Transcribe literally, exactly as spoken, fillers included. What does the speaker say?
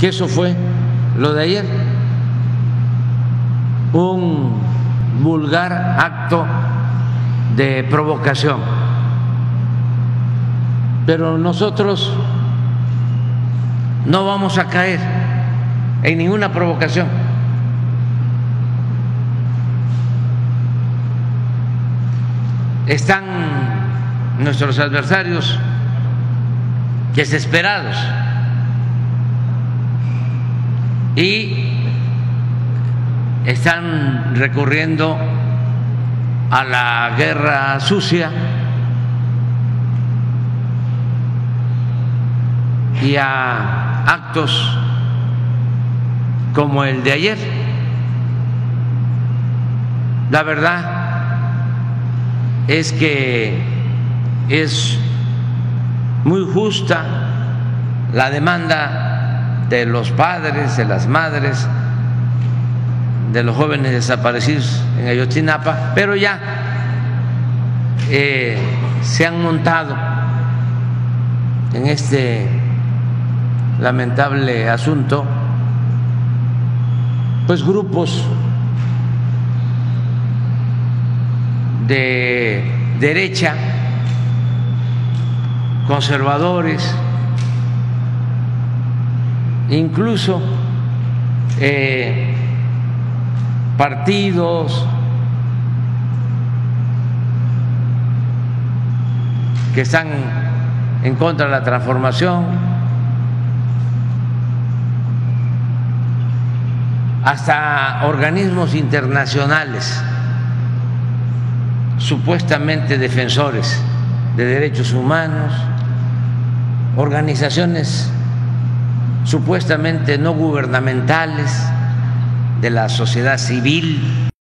que eso fue lo de ayer, un vulgar acto de provocación. Pero nosotros no vamos a caer en ninguna provocación. Están nuestros adversarios desesperados y están recurriendo a la guerra sucia y a actos como el de ayer. La verdad es que es muy justa la demanda de los padres, de las madres, de los jóvenes desaparecidos en Ayotzinapa, pero ya eh, se han montado en este lamentable asunto pues grupos de derecha, conservadores, incluso eh, partidos que están en contra de la transformación, hasta organismos internacionales supuestamente defensores de derechos humanos, organizaciones supuestamente no gubernamentales de la sociedad civil.